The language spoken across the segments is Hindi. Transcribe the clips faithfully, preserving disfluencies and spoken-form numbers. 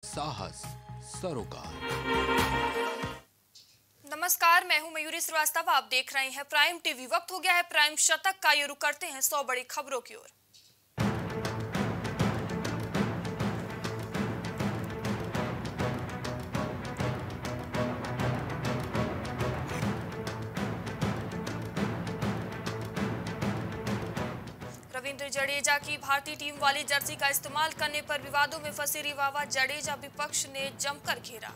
साहस सरोकार। नमस्कार, मैं हूं मयूरी श्रीवास्तव। आप देख रहे हैं प्राइम टीवी। वक्त हो गया है प्राइम शतक का। ये रुक करते हैं सौ बड़ी खबरों की ओर। रविंद्र जडेजा की भारतीय टीम वाली जर्सी का इस्तेमाल करने पर विवादों में फंसी रिवावा जडेजा विपक्ष ने जमकर घेरा।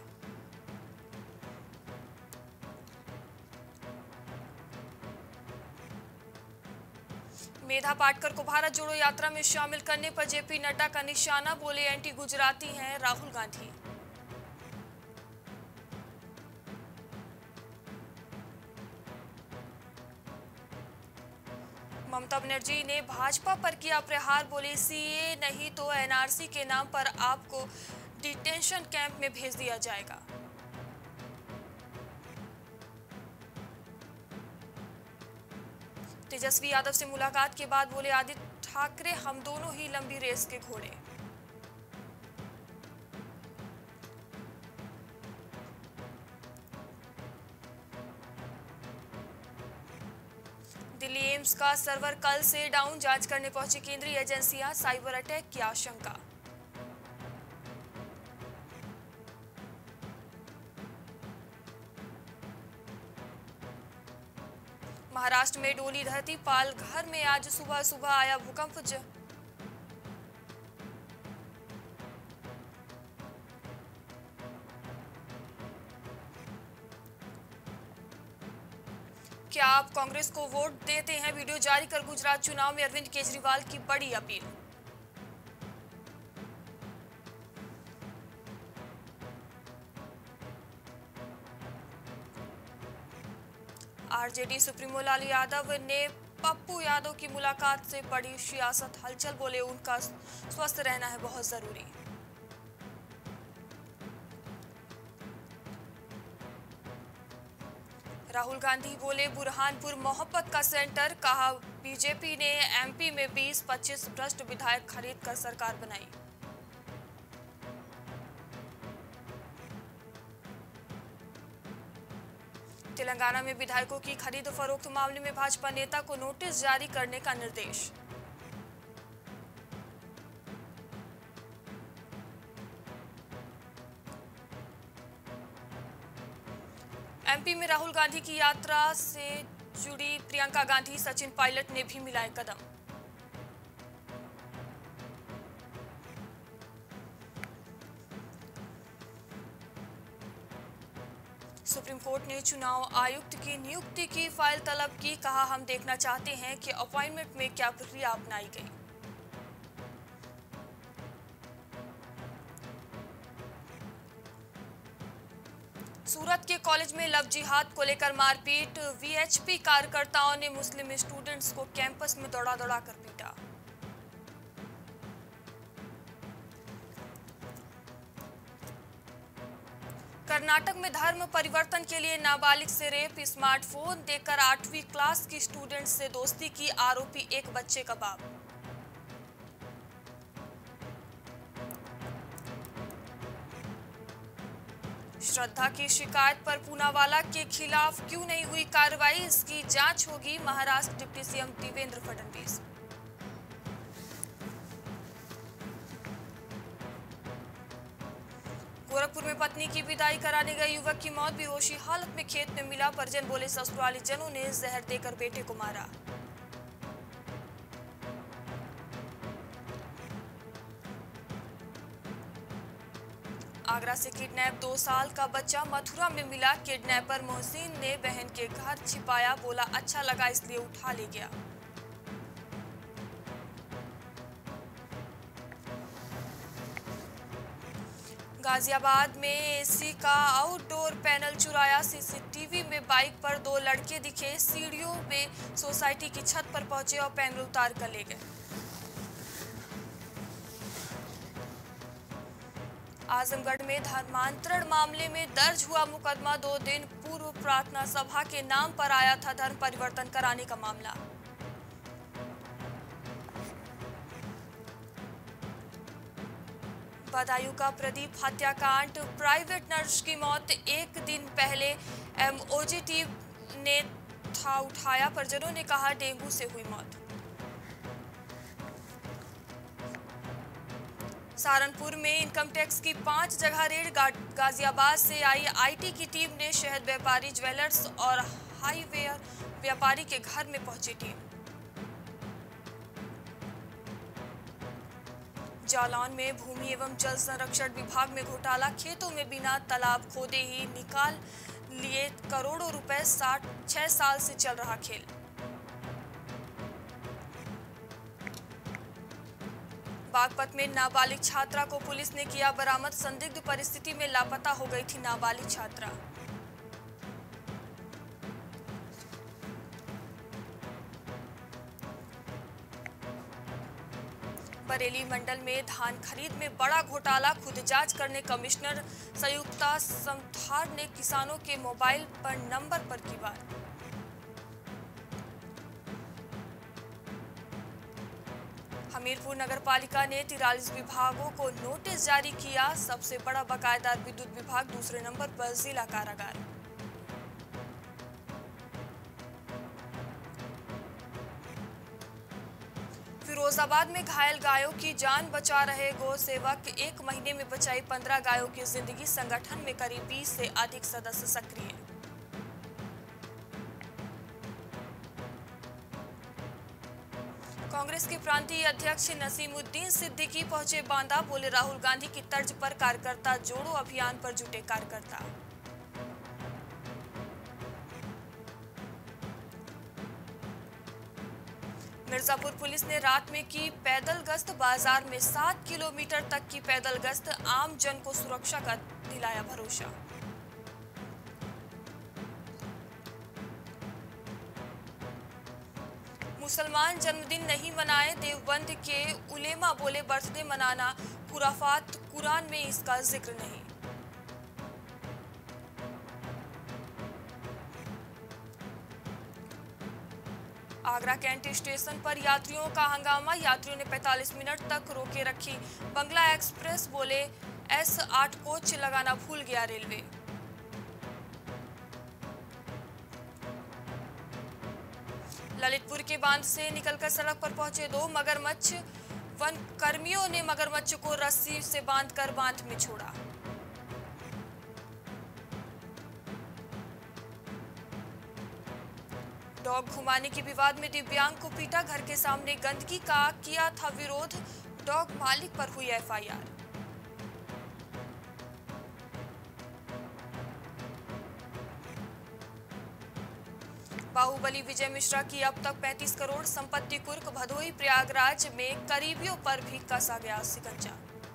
मेधा पाटकर को भारत जोड़ो यात्रा में शामिल करने पर जेपी नड्डा का निशाना। बोले एंटी गुजराती हैं राहुल गांधी। ममता बनर्जी ने भाजपा पर किया प्रहार। बोले सीए नहीं तो एनआरसी के नाम पर आपको डिटेंशन कैंप में भेज दिया जाएगा। तेजस्वी यादव से मुलाकात के बाद बोले आदित्य ठाकरे हम दोनों ही लंबी रेस के घोड़े। दिल्ली एम्स का सर्वर कल से डाउन। जांच करने पहुंची केंद्रीय एजेंसियां। साइबर अटैक की आशंका। महाराष्ट्र में डोली धरती। पालघर में आज सुबह सुबह आया भूकंप। क्या आप कांग्रेस को वोट देते हैं? वीडियो जारी कर गुजरात चुनाव में अरविंद केजरीवाल की बड़ी अपील। आरजेडी सुप्रीमो लालू यादव ने पप्पू यादव की मुलाकात से बड़ी सियासत हलचल। बोले उनका स्वस्थ रहना है बहुत जरूरी। राहुल गांधी बोले बुरहानपुर मोहब्बत का सेंटर। कहा बीजेपी ने एमपी में बीस पच्चीस भ्रष्ट विधायक खरीद कर सरकार बनाई। तेलंगाना में विधायकों की खरीद फरोख्त मामले में भाजपा नेता को नोटिस जारी करने का निर्देश। एमपी में राहुल गांधी की यात्रा से जुड़ी प्रियंका गांधी सचिन पायलट ने भी मिलाए कदम। सुप्रीम कोर्ट ने चुनाव आयुक्त की नियुक्ति की फाइल तलब की। कहा हम देखना चाहते हैं कि अपॉइंटमेंट में क्या प्रक्रिया अपनाई गई। सूरत के कॉलेज में लव जिहाद को लेकर मारपीट। वीएचपी कार्यकर्ताओं ने मुस्लिम स्टूडेंट्स को कैंपस में दौड़ा दौड़ा कर पीटा। कर्नाटक में धर्म परिवर्तन के लिए नाबालिग से रेप। स्मार्टफोन देकर आठवीं क्लास की स्टूडेंट से दोस्ती की आरोपी एक बच्चे का बाप। श्रद्धा की शिकायत पर पूनावाला के खिलाफ क्यों नहीं हुई कार्रवाई? इसकी जांच होगी। Maharashtra deputy CM Devendra Fadnavis. गोरखपुर में पत्नी की विदाई कराने गए युवक की मौत। बेहोशी हालत में खेत में मिला। परिजन बोले ससुराली जनों ने जहर देकर बेटे को मारा। आगरा से किडनैप दो साल का बच्चा मथुरा में मिला। किडनैपर मोहसिन ने बहन के घर छिपाया। बोला अच्छा लगा इसलिए उठा ले गया। गाजियाबाद में एसी का आउटडोर पैनल चुराया। सीसीटीवी में बाइक पर दो लड़के दिखे। सीढ़ियों में सोसाइटी की छत पर पहुंचे और पैनल उतार कर ले गए। आजमगढ़ में धर्मांतरण मामले में दर्ज हुआ मुकदमा। दो दिन पूर्व प्रार्थना सभा के नाम पर आया था धर्म परिवर्तन कराने का मामला। बदायूं का प्रदीप हत्याकांड, प्राइवेट नर्स की मौत एक दिन पहले एमओजी टीम ने था उठाया, परिजनों ने कहा डेंगू से हुई मौत। सहारनपुर में इनकम टैक्स की पांच जगह रेड, गाजियाबाद से आई आईटी की टीम ने शहद व्यापारी, ज्वेलर्स और हाईवेयर व्यापारी के घर में पहुंची टीम। जालौन में भूमि एवं जल संरक्षण विभाग में घोटाला, खेतों में बिना तालाब खोदे ही निकाल लिए करोड़ों रुपए, साठ छह साल से चल रहा खेल। बागपत में नाबालिग छात्रा को पुलिस ने किया बरामद, संदिग्ध परिस्थिति में लापता हो गई थी नाबालिग छात्रा। बरेली मंडल में धान खरीद में बड़ा घोटाला, खुद जांच करने कमिश्नर संयुक्ता समथार ने किसानों के मोबाइल पर नंबर पर की बात। हमीरपुर नगर पालिका ने तिरालीस विभागों को नोटिस जारी किया, सबसे बड़ा बकायेदार विद्युत विभाग, दूसरे नंबर पर जिला कारागार। फिरोजाबाद में घायल गायों की जान बचा रहे गौ सेवक, एक महीने में बचाई पंद्रह गायों की जिंदगी, संगठन में करीब बीस से अधिक सदस्य सक्रिय। कांग्रेस के प्रांतीय अध्यक्ष नसीमुद्दीन सिद्दीकी पहुंचे बांदा, बोले राहुल गांधी की तर्ज पर कार्यकर्ता जोड़ो अभियान पर जुटे कार्यकर्ता। मिर्जापुर पुलिस ने रात में की पैदल गश्त, बाजार में सात किलोमीटर तक की पैदल गश्त, आम जन को सुरक्षा का दिलाया भरोसा। मुसलमान जन्मदिन नहीं मनाए, देवबंद के उलेमा बोले बर्थडे मनाना खुराफात, कुरान में इसका जिक्र नहीं। आगरा कैंट स्टेशन पर यात्रियों का हंगामा, यात्रियों ने पैंतालीस मिनट तक रोके रखी बंगला एक्सप्रेस, बोले एस आठ कोच लगाना भूल गया रेलवे। ललितपुर के बांध से निकलकर सड़क पर पहुंचे दो मगरमच्छ, वन कर्मियों ने मगरमच्छ को रस्सी से बांधकर बांध में छोड़ा। डॉग घुमाने के विवाद में दिव्यांग को पीटा, घर के सामने गंदगी का किया था विरोध, डॉग मालिक पर हुई एफआईआर। बाहुबली विजय मिश्रा की अब तक पैंतीस करोड़ संपत्ति कुर्क, भदोही प्रयागराज में करीबियों पर भी कसा गया शिकंजा।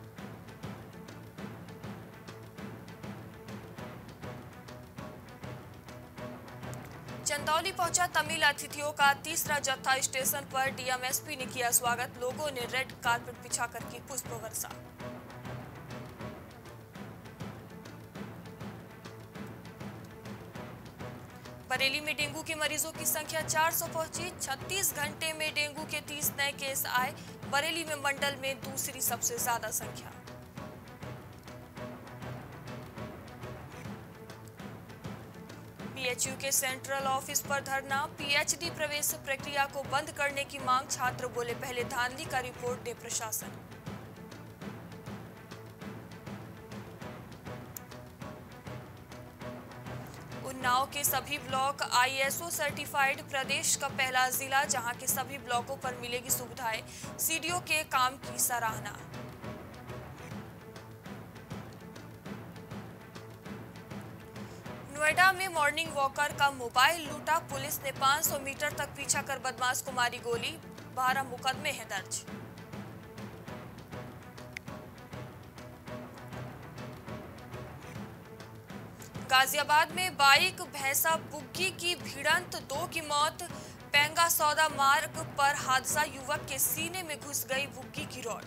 चंदौली पहुंचा तमिल अतिथियों का तीसरा जत्था, स्टेशन पर डीएमएसपी ने किया स्वागत, लोगों ने रेड कारपेट बिछाकर की पुष्प वर्षा। बरेली में डेंगू के मरीजों की संख्या चार सौ पहुंची, छत्तीस घंटे में डेंगू के तीस नए केस आए, बरेली में मंडल में दूसरी सबसे ज्यादा संख्या। पीएचयू के सेंट्रल ऑफिस पर धरना, पीएचडी प्रवेश प्रक्रिया को बंद करने की मांग, छात्र बोले पहले धांधली का रिपोर्ट दे प्रशासन। उन्नाव के सभी ब्लॉक आईएसओ सर्टिफाइड, प्रदेश का पहला जिला जहां के सभी ब्लॉकों पर मिलेगी सुविधाएं, सीडीओ के काम की सराहना। नोएडा में मॉर्निंग वॉकर का मोबाइल लूटा, पुलिस ने पाँच सौ मीटर तक पीछा कर बदमाश को मारी गोली, बारह मुकदमे हैं दर्ज। गाजियाबाद में बाइक भैंसा बुग्गी की भिड़ंत, दो की मौत, पेंगा सौदा मार्ग पर हादसा, युवक के सीने में घुस गई बुग्गी की रॉड।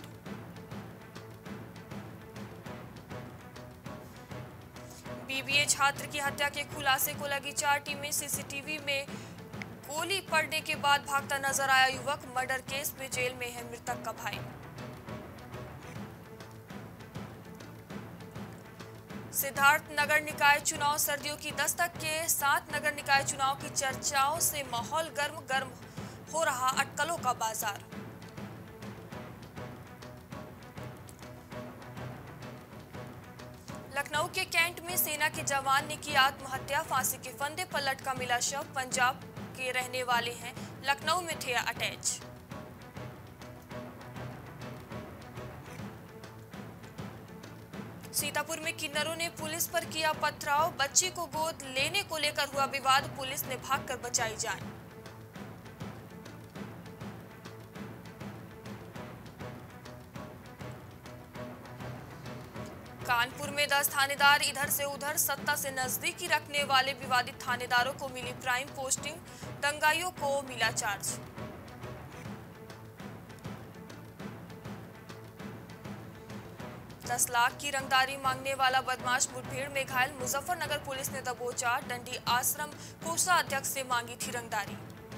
बीबीए छात्र की हत्या के खुलासे को लगी चार टीमें, सीसीटीवी में गोली पड़ने के बाद भागता नजर आया युवक, मर्डर केस में जेल में है मृतक का भाई। सिद्धार्थ नगर निकाय चुनाव सर्दियों की दस्तक के साथ नगर निकाय चुनाव की चर्चाओं से माहौल गर्म गर्म हो रहा अटकलों का बाजार। लखनऊ के कैंट में सेना के जवान ने की आत्महत्या, फांसी के फंदे पर लटका मिला शव। पंजाब के रहने वाले हैं, लखनऊ में थे अटैच। सीतापुर में किन्नरों ने पुलिस पर किया पथराव, बच्ची को गोद लेने को लेकर हुआ विवाद, पुलिस ने भागकर बचाई जान। कानपुर में दस थानेदार इधर से उधर, सत्ता से नजदीकी रखने वाले विवादित थानेदारों को मिली प्राइम पोस्टिंग, दंगाइयों को मिला चार्ज। दस लाख की रंगदारी मांगने वाला बदमाश मुठभेड़ में घायल, मुजफ्फरनगर पुलिस ने दबोचा। डंडी आश्रम कोषाध्यक्ष से मांगी थी रंगदारी।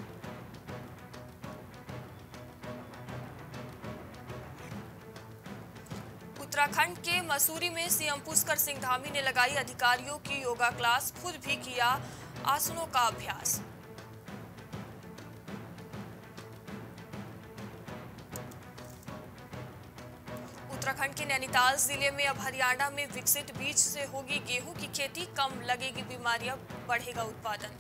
उत्तराखंड के मसूरी में सीएम पुष्कर सिंह धामी ने लगाई अधिकारियों की योगा क्लास, खुद भी किया आसनों का अभ्यास। उत्तराखंड के नैनीताल जिले में अब हरियाणा में विकसित बीज से होगी गेहूं की खेती, कम लगेगी बीमारियां, बढ़ेगा उत्पादन।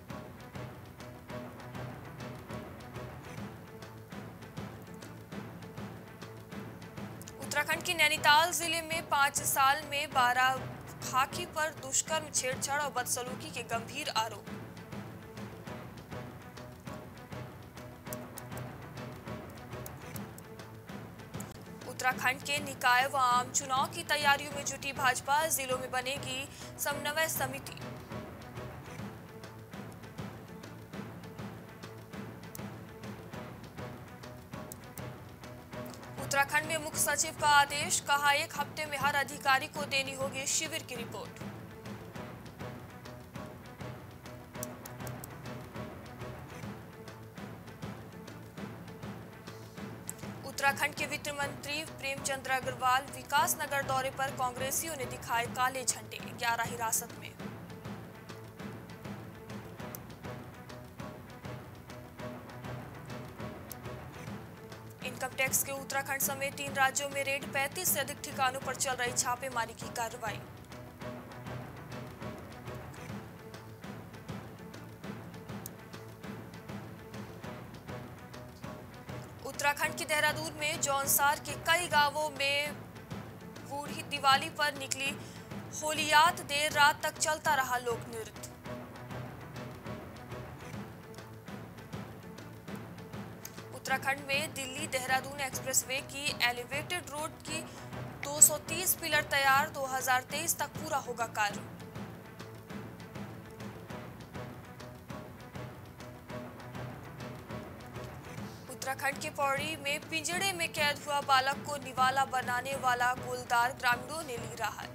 उत्तराखंड के नैनीताल जिले में पांच साल में बारह खाकी पर दुष्कर्म, छेड़छाड़ और बदसलूकी के गंभीर आरोप। उत्तराखंड के निकाय व आम चुनाव की तैयारियों में जुटी भाजपा, जिलों में बनेगी समन्वय समिति। उत्तराखंड में मुख्य सचिव का आदेश, कहा एक हफ्ते में हर अधिकारी को देनी होगी शिविर की रिपोर्ट। उत्तराखंड के वित्त मंत्री प्रेमचंद्र अग्रवाल विकास नगर दौरे पर, कांग्रेसियों ने दिखाए काले झंडे, ग्यारह हिरासत में। इनकम टैक्स के उत्तराखंड समेत तीन राज्यों में रेड, पैंतीस से अधिक ठिकानों पर चल रही छापेमारी की कार्रवाई। उत्तराखंड के देहरादून में जौनसार के कई गांवों में बूढ़ी दिवाली पर निकली होलियात, देर रात तक चलता रहा लोक नृत्य। उत्तराखंड में दिल्ली देहरादून एक्सप्रेसवे की एलिवेटेड रोड की दो सौ तीस पिलर तैयार, दो हज़ार तेईस तक पूरा होगा कार्य। उत्तराखंड के पौड़ी में पिंजड़े में कैद हुआ बालक को निवाला बनाने वाला गोलदार, ग्रामीणों ने ली राहत।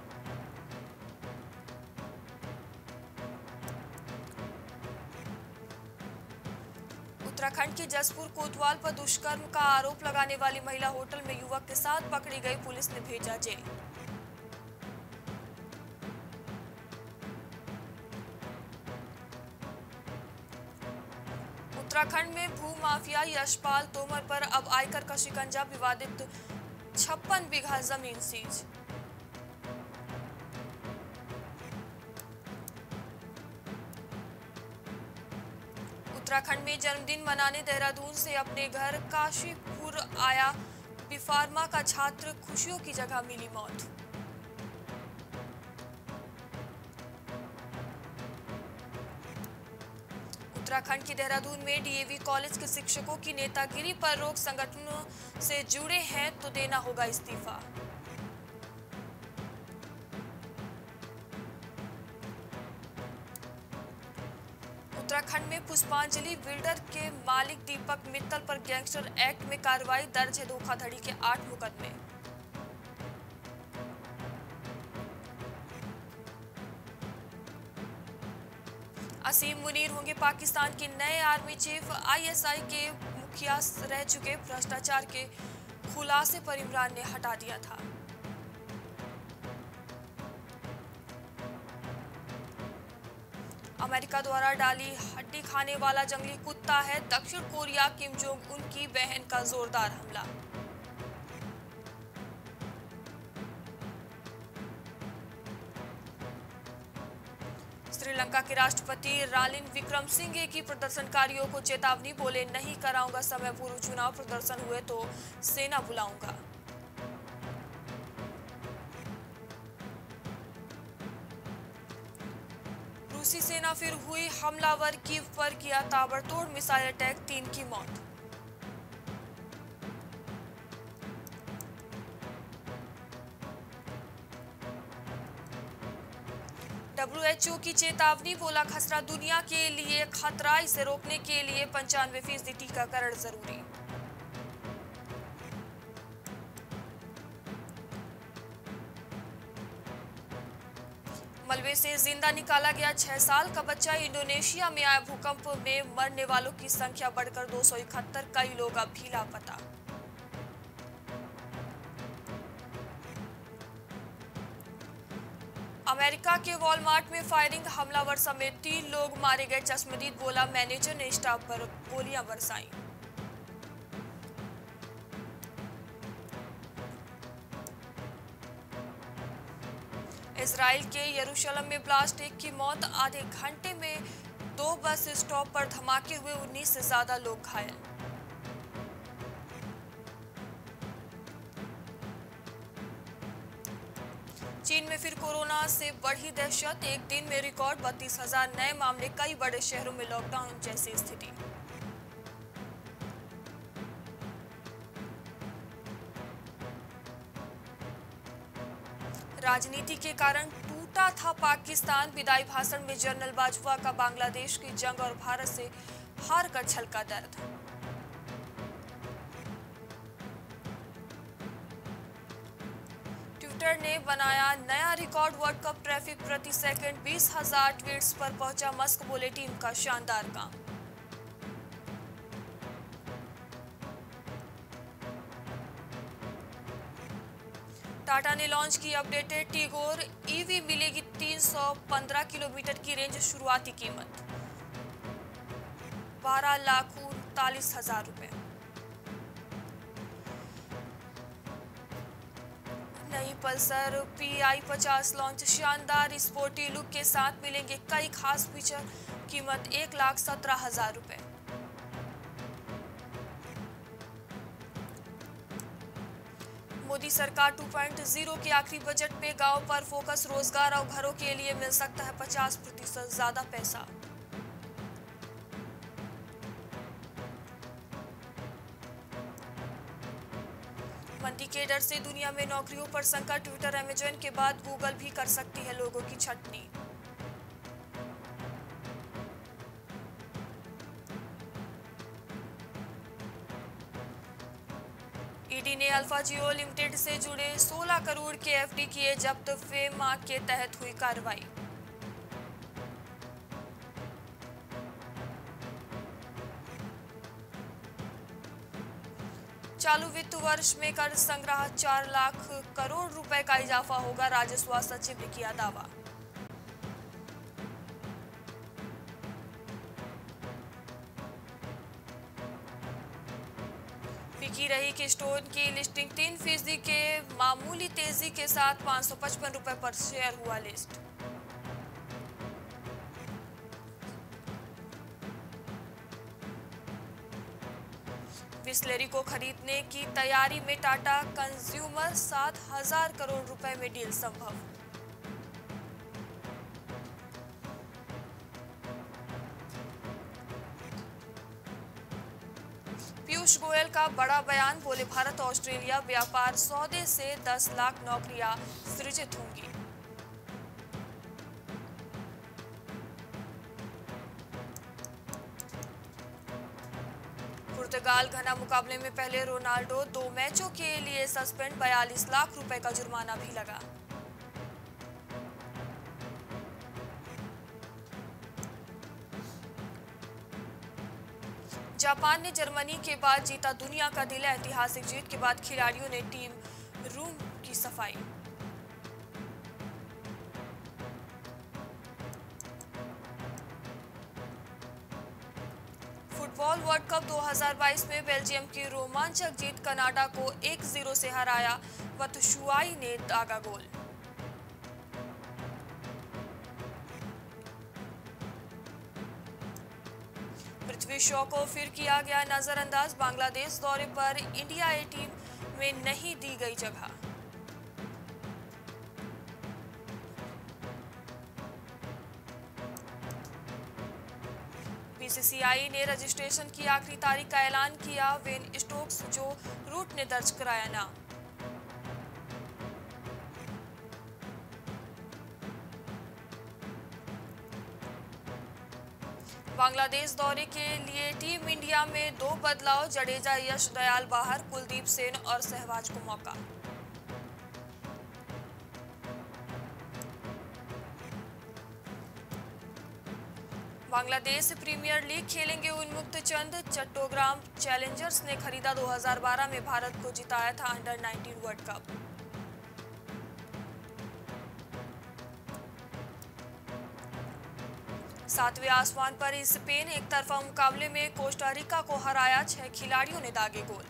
उत्तराखंड के जसपुर कोतवाल पर दुष्कर्म का आरोप लगाने वाली महिला होटल में युवक के साथ पकड़ी गई, पुलिस ने भेजा जेल। उत्तराखंड में भू माफिया यशपाल तोमर पर अब आयकर का शिकंजा, विवादित छप्पन बीघा जमीन सीज। उत्तराखंड में जन्मदिन मनाने देहरादून से अपने घर काशीपुर आया बिफार्मा का छात्र, खुशियों की जगह मिली मौत। उत्तराखंड के देहरादून में डीएवी कॉलेज के शिक्षकों की नेतागिरी पर रोक, संगठनों से जुड़े हैं तो देना होगा इस्तीफा। उत्तराखंड में पुष्पांजलि बिल्डर के मालिक दीपक मित्तल पर गैंगस्टर एक्ट में कार्रवाई दर्ज है, धोखाधड़ी के आठ मुकदमे। असीम मुनीर होंगे पाकिस्तान के नए आर्मी चीफ, आईएसआई के मुखिया रह चुके, भ्रष्टाचार के खुलासे पर इमरान ने हटा दिया था। अमेरिका द्वारा डाली हड्डी खाने वाला जंगली कुत्ता है दक्षिण कोरिया, किम जोंग उन की बहन का जोरदार हमला। श्रीलंका के राष्ट्रपति रानिल विक्रमसिंघे की प्रदर्शनकारियों को चेतावनी, बोले नहीं कराऊंगा समय पूर्व चुनाव, प्रदर्शन हुए तो सेना बुलाऊंगा। रूसी सेना फिर हुई हमलावर, कीव पर किया ताबड़तोड़ मिसाइल अटैक, तीन की मौत। डब्ल्यू एच ओ की चेतावनी, बोला खसरा दुनिया के लिए खतरा, इसे रोकने के लिए पंचानवे फीसदी टीकाकरण जरूरी। मलबे से जिंदा निकाला गया छह साल का बच्चा, इंडोनेशिया में आए भूकंप में मरने वालों की संख्या बढ़कर दो सौ इकहत्तर, कई लोग अब भी लापता। अमेरिका के वॉलमार्ट में फायरिंग, हमलावर समेत तीन लोग मारे गए, चश्मदीद, बोला मैनेजर ने स्टाफ पर गोलियां बरसाई। इजराइल के यरूशलेम में ब्लास्ट, एक की मौत, आधे घंटे में दो बस स्टॉप पर धमाके हुए, उन्नीस से ज्यादा लोग घायल। चीन में फिर कोरोना से बढ़ी दहशत, एक दिन में रिकॉर्ड बत्तीस हजार नए मामले, कई बड़े शहरों में लॉकडाउन जैसी स्थिति। राजनीति के कारण टूटा था पाकिस्तान, विदाई भाषण में जनरल बाजवा का बांग्लादेश की जंग और भारत से हार कर छलका दर्द। ट्विटर ने बनाया नया रिकॉर्ड, वर्ल्ड कप ट्रैफिक प्रति सेकंड बीस हजार ट्वीट्स पर पहुंचा मस्क, बोले टीम का शानदार काम। टाटा ने लॉन्च की अपडेटेड टिगोर ईवी, मिलेगी तीन सौ पंद्रह किलोमीटर की रेंज, शुरुआती कीमत बारह लाख उनतालीस हजार रुपए। नई पल्सर पी आई पचास लॉन्च, शानदार स्पोर्टी लुक के साथ मिलेंगे कई खास फीचर, कीमत एक लाख सत्रह हजार रुपए। मोदी सरकार टू पॉइंट ज़ीरो के आखिरी बजट पे गांव पर फोकस, रोजगार और घरों के लिए मिल सकता है पचास प्रतिशत ज्यादा पैसा। मंदी के डर से दुनिया में नौकरियों पर संकट, ट्विटर अमेजन के बाद गूगल भी कर सकती है लोगों की छटनी। ईडी ने अल्फा जियो लिमिटेड से जुड़े सोलह करोड़ के एफ डी किए जब्त, फेमा के तहत हुई कार्रवाई। चालू वित्त वर्ष में कर संग्रह चार लाख करोड़ रुपए का इजाफा होगा, राजस्व सचिव ने किया दावा। फिकी रही कि स्टोन की लिस्टिंग तीन फीसदी के मामूली तेजी के साथ पाँच सौ पचपन रुपए पर शेयर हुआ लिस्ट। बिस्लेरी को खरीदने की तैयारी में टाटा कंज्यूमर, सात हजार करोड़ रुपए में डील संभव। पीयूष गोयल का बड़ा बयान, बोले भारत ऑस्ट्रेलिया व्यापार सौदे से दस लाख नौकरियां सृजित होंगी। पुर्तगाल घना मुकाबले में पहले रोनाल्डो दो मैचों के लिए सस्पेंड, बयालीस लाख रुपए का जुर्माना भी लगा। जापान ने जर्मनी के बाद जीता दुनिया का दिल, ऐतिहासिक जीत के बाद खिलाड़ियों ने टीम रूम की सफाई। फुटबॉल वर्ल्ड कप दो हज़ार बाईस में बेल्जियम की रोमांचक जीत, कनाडा को एक शून्य से हराया, बात्शुआई ने दागा गोल। पृथ्वी शॉ को फिर किया गया नजरअंदाज, बांग्लादेश दौरे पर इंडिया ए टीम में नहीं दी गई जगह। बीसीसीआई ने रजिस्ट्रेशन की आखिरी तारीख का ऐलान किया, वेन स्टोक्स जो रूट ने दर्ज कराया नाम। बांग्लादेश दौरे के लिए टीम इंडिया में दो बदलाव, जडेजा, यश दयाल बाहर, कुलदीप सेन और सहवाज को मौका। बांग्लादेश प्रीमियर लीग खेलेंगे उन्मुक्त चंद, चट्टोग्राम चैलेंजर्स ने खरीदा दो हज़ार बारह में भारत को जिताया था अंडर नाइनटीन वर्ल्ड कप। सातवें आसमान पर स्पेन एक तरफा मुकाबले में कोस्टारिका को हराया, छह खिलाड़ियों ने दागे गोल।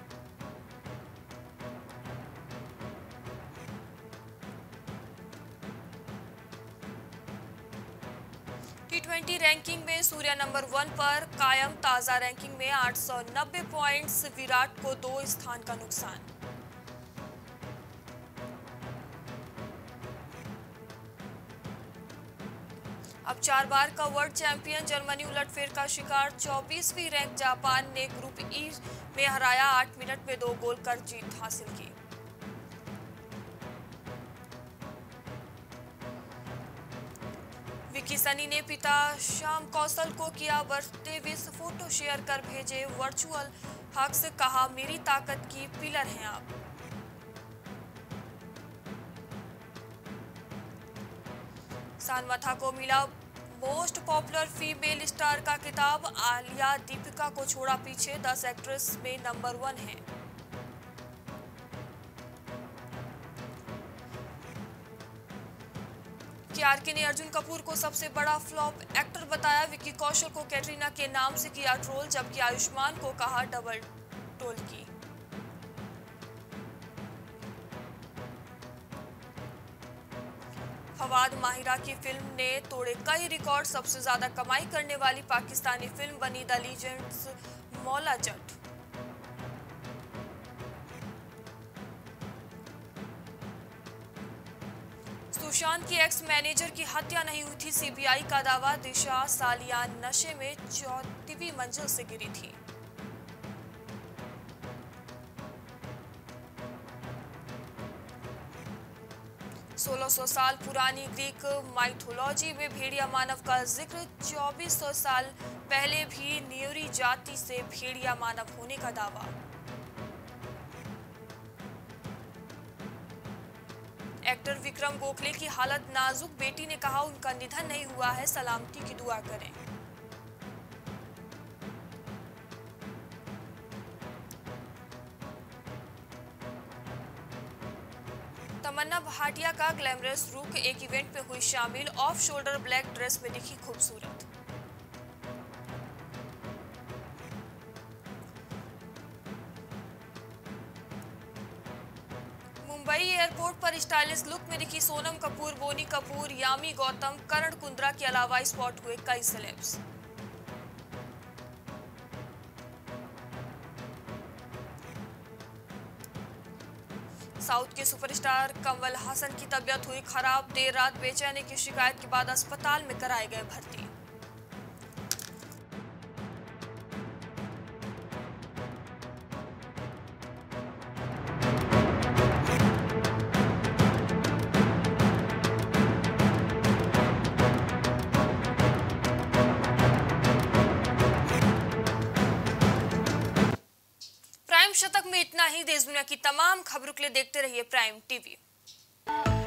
टी ट्वेंटी रैंकिंग में सूर्या नंबर वन पर कायम, ताजा रैंकिंग में आठ सौ नब्बे पॉइंट्स, विराट को दो स्थान का नुकसान। अब चार बार का वर्ल्ड चैंपियन जर्मनी उलटफेर का शिकार, चौबीसवीं रैंक जापान ने ग्रुप ई में हराया, आठ मिनट में दो गोल कर जीत हासिल की। विकी सनी ने पिता श्याम कौशल को किया बर्थडे विश, फोटो शेयर कर भेजे वर्चुअल हग्स, कहा मेरी ताकत की पिलर हैं आप। सानमथा को मिला मोस्ट पॉपुलर फीमेल स्टार का खिताब, आलिया दीपिका को छोड़ा पीछे, दस एक्ट्रेस में नंबर वन है। केआरके ने अर्जुन कपूर को सबसे बड़ा फ्लॉप एक्टर बताया, विक्की कौशल को कैटरीना के नाम से किया ट्रोल, जबकि आयुष्मान को कहा डबल टोल की। फवाद माहिरा की फिल्म ने तोड़े कई रिकॉर्ड, सबसे ज्यादा कमाई करने वाली पाकिस्तानी फिल्म बनी द लीजेंड्स मौला जट। सुशांत की एक्स मैनेजर की हत्या नहीं हुई थी, सीबीआई का दावा, दिशा सालियान नशे में चौथीवीं मंजिल से गिरी थी। सोलह सौ साल पुरानी ग्रीक माइथोलॉजी में भेड़िया मानव का जिक्र, चौबीस सौ साल पहले भी न्यूरी जाति से भेड़िया मानव होने का दावा। एक्टर विक्रम गोखले की हालत नाजुक, बेटी ने कहा उनका निधन नहीं हुआ है, सलामती की दुआ करें। तमन्ना भाटिया का ग्लैमरस लुक, एक इवेंट में हुई शामिल, ऑफ शोल्डर ब्लैक ड्रेस में दिखी खूबसूरत। मुंबई एयरपोर्ट पर स्टाइलिश लुक में दिखी सोनम कपूर, बोनी कपूर, यामी गौतम, करण कुंद्रा के अलावा स्पॉट हुए कई सेलेब्स। साउथ के सुपरस्टार कमल हासन की तबीयत हुई खराब, देर रात बेचैनी की शिकायत के बाद अस्पताल में कराए गए भर्ती। शतक में इतना ही। देश दुनिया की तमाम खबरों के लिए देखते रहिए प्राइम टीवी।